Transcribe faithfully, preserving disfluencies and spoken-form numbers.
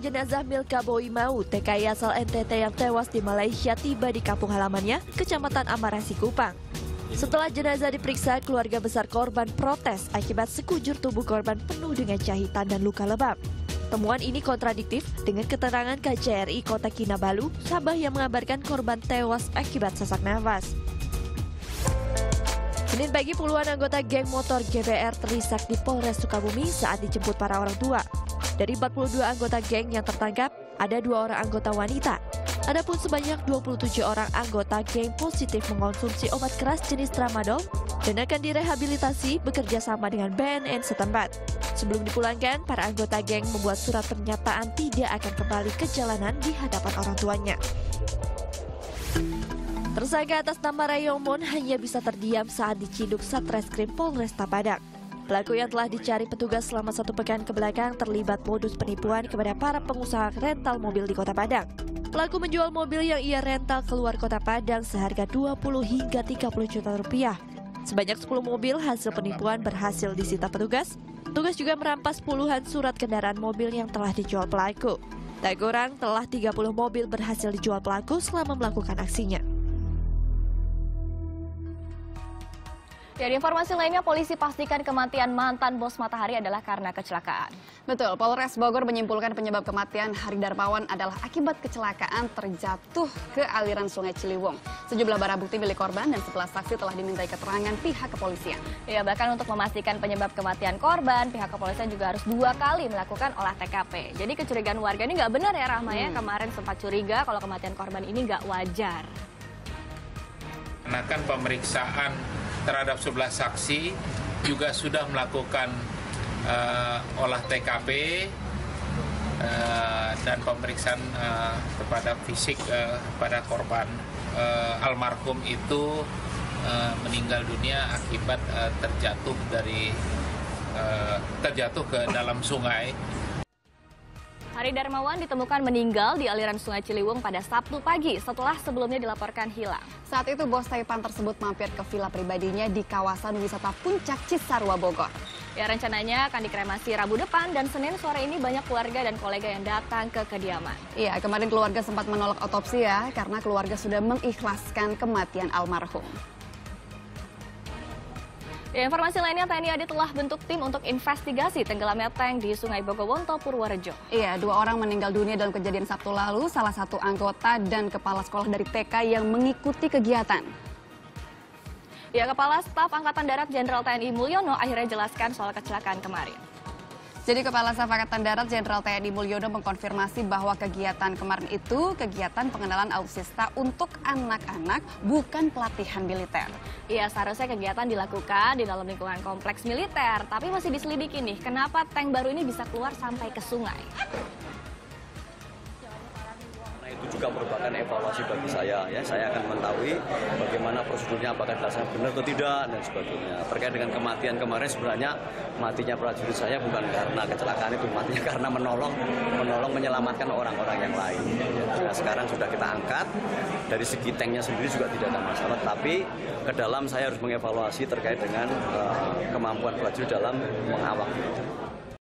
jenazah Milka Boimau, T K I asal N T T yang tewas di Malaysia tiba di kampung halamannya, Kecamatan Amarasi, Kupang. Setelah jenazah diperiksa, keluarga besar korban protes akibat sekujur tubuh korban penuh dengan jahitan dan luka lebam. Temuan ini kontradiktif dengan keterangan K J R I Kota Kinabalu, Sabah yang mengabarkan korban tewas akibat sesak nafas. Senin pagi puluhan anggota geng motor G B R terisak di Polres Sukabumi saat dijemput para orang tua. Dari empat puluh dua anggota geng yang tertangkap, ada dua orang anggota wanita. Adapun sebanyak dua puluh tujuh orang anggota geng positif mengkonsumsi obat keras jenis tramadol dan akan direhabilitasi bekerja sama dengan B N N setempat. Sebelum dipulangkan, para anggota geng membuat surat pernyataan tidak akan kembali ke jalanan di hadapan orang tuanya. Tersangka atas nama Rayomon hanya bisa terdiam saat diciduk Satreskrim Polresta Padang. Pelaku yang telah dicari petugas selama satu pekan kebelakang terlibat modus penipuan kepada para pengusaha rental mobil di Kota Padang. Pelaku menjual mobil yang ia rental keluar Kota Padang seharga dua puluh hingga tiga puluh juta rupiah. Sebanyak sepuluh mobil hasil penipuan berhasil disita petugas. Petugas juga merampas puluhan surat kendaraan mobil yang telah dijual pelaku. Tak kurang, telah tiga puluh mobil berhasil dijual pelaku selama melakukan aksinya. Ya, di informasi lainnya, polisi pastikan kematian mantan bos Matahari adalah karena kecelakaan. Betul, Polres Bogor menyimpulkan penyebab kematian Hari Darmawan adalah akibat kecelakaan terjatuh ke aliran Sungai Ciliwung. Sejumlah barang bukti milik korban dan sebelas saksi telah dimintai keterangan pihak kepolisian. Ya, bahkan untuk memastikan penyebab kematian korban, pihak kepolisian juga harus dua kali melakukan olah T K P. Jadi kecurigaan warga ini nggak benar ya, Rahma, ya. Hmm. Kemarin sempat curiga kalau kematian korban ini nggak wajar. Karena kan pemeriksaan terhadap sebelas saksi juga sudah melakukan uh, olah T K P uh, dan pemeriksaan uh, kepada fisik uh, pada korban. Uh, almarhum itu uh, meninggal dunia akibat uh, terjatuh dari uh, terjatuh ke dalam sungai. Hari Darmawan ditemukan meninggal di aliran Sungai Ciliwung pada Sabtu pagi setelah sebelumnya dilaporkan hilang. Saat itu bos Taipan tersebut mampir ke villa pribadinya di kawasan wisata Puncak Cisarua, Bogor. Ya, rencananya akan dikremasi Rabu depan dan Senin sore ini banyak keluarga dan kolega yang datang ke kediaman. Iya, kemarin keluarga sempat menolak otopsi ya, karena keluarga sudah mengikhlaskan kematian almarhum. Ya, informasi lainnya, T N I A D telah bentuk tim untuk investigasi tenggelamnya tank di Sungai Bogowonto, Purworejo. Iya, dua orang meninggal dunia dalam kejadian Sabtu lalu, salah satu anggota dan kepala sekolah dari T K yang mengikuti kegiatan. Ya, Kepala Staf Angkatan Darat Jenderal T N I Mulyono akhirnya jelaskan soal kecelakaan kemarin. Jadi Kepala Staf Angkatan Darat Jenderal T N I Mulyono mengkonfirmasi bahwa kegiatan kemarin itu kegiatan pengenalan alutsista untuk anak-anak, bukan pelatihan militer. Iya, seharusnya kegiatan dilakukan di dalam lingkungan kompleks militer, tapi masih diselidiki nih, kenapa tank baru ini bisa keluar sampai ke sungai. Itu juga merupakan evaluasi bagi saya, ya saya akan mengetahui bagaimana prosedurnya, apakah dilaksanakan benar atau tidak dan sebagainya. Terkait dengan kematian kemarin, sebenarnya matinya prajurit saya bukan karena kecelakaan itu, matinya karena menolong menolong menyelamatkan orang-orang yang lain. Nah, sekarang sudah kita angkat, dari segi tanknya sendiri juga tidak ada masalah, tapi ke dalam saya harus mengevaluasi terkait dengan uh, kemampuan prajurit dalam mengawak.